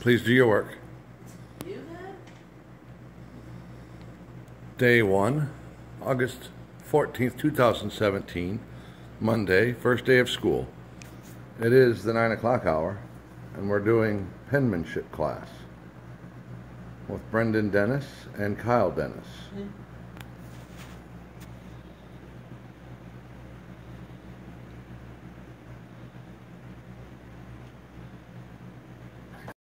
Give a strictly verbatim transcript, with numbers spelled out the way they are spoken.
Please do your work. You have? Day one, August fourteenth, two thousand seventeen, Monday, first day of school. It is the nine o'clock hour, and we're doing penmanship class with Brendan Dennis and Kyle Dennis. Mm-hmm.